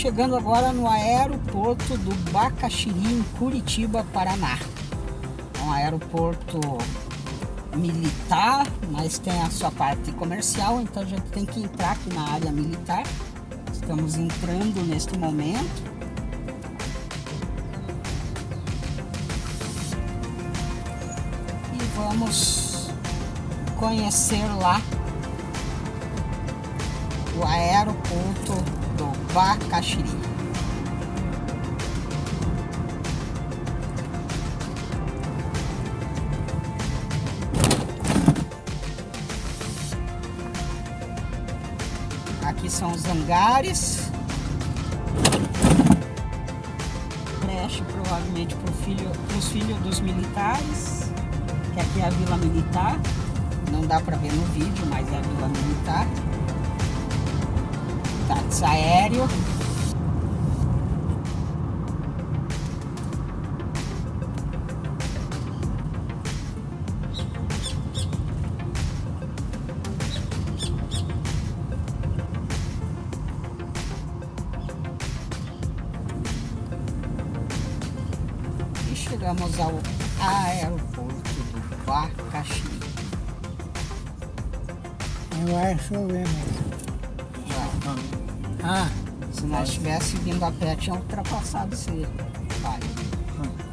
chegando agora no aeroporto do Bacacheri, em Curitiba, Paraná. É um aeroporto militar, mas tem a sua parte comercial, então a gente tem que entrar aqui na área militar. Estamos entrando neste momento. E vamos conhecer lá o aeroporto do Bacacheri. Aqui são os hangares. Creche provavelmente para os filhos dos militares. Que aqui é a Vila Militar. Não dá para ver no vídeo, mas é a Vila Militar. Táxi aéreo. E chegamos ao aeroporto do Bacacheri. Vai chover mesmo. Se nós estivéssemos vindo a pé, tinha ultrapassado esse pai.